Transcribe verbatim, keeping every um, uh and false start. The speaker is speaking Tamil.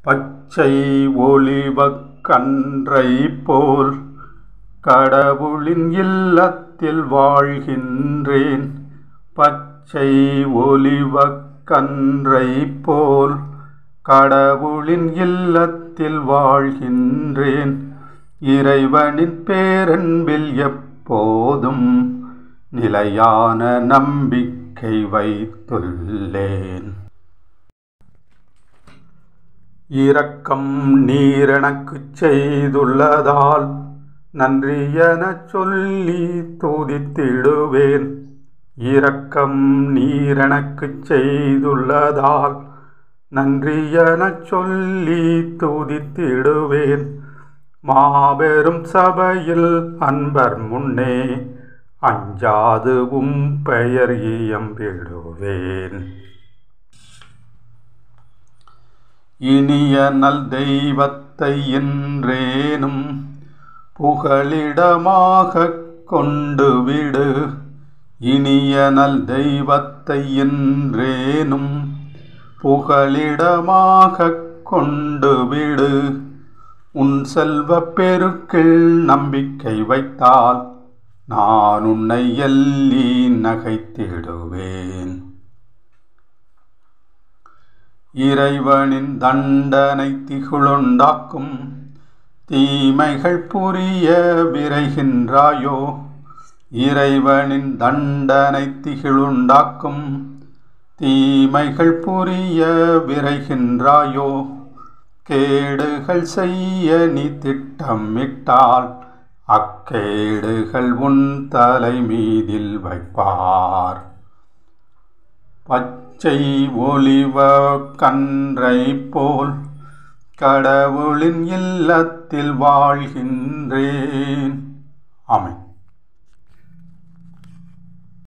பச்சை ஒலிவக் கன்றைப் போல் கடவுளின் இல்லத்தில் வாழ்கின்றேன். பச்சை ஒலிவக் கன்றைப் போல் கடவுளின் இல்லத்தில் வாழ்கின்றேன். இறைவனின் பேரன்பில் எப்போதும் நிலையான நம்பிக்கை வைத்துள்ளேன். இரக்கம் நீரெனக்குச் செய்துள்ளதால் நன்றி எனச் சொல்லி துதித்திடுவேன். இரக்கம் நீரெனக்குச் செய்துள்ளதால் நன்றி எனச் சொல்லி துதித்திடுவேன். மாபெரும் சபையில் அன்பர் முன்னே அஞ்சாது உம் பெயர் இயம்பிடுவேன். இனிய நல் தெய்வத்தை என்றேனும் புகலிடமாகக் கொண்டு விடு. இனிய நல் தெய்வத்தை என்றேனும் புகலிடமாகக் கொண்டு விடு. உன் செல்வப் பெருக்கில் நம்பிக்கை வைத்தால் நான் உன்னை எள்ளி நகைத்திடுவேன். இறைவனின் தண்டனை திகிலுண்டாக்கும் தீமைகள் புரிய விரைகின்றாயோ. இறைவனின் தண்டனை திகிலுண்டாக்கும் தீமைகள் புரிய விரைகின்றாயோ. கேடுகள் செய்ய நீ திட்டமிட்டால் அக்கேடுகள் உன் தலை மீதில் வைப்பார். பச்சை ஒலிவக் கன்றைப் போல் கடவுளின் இல்லத்தில் வாழ்கின்றேன். ஆமென்.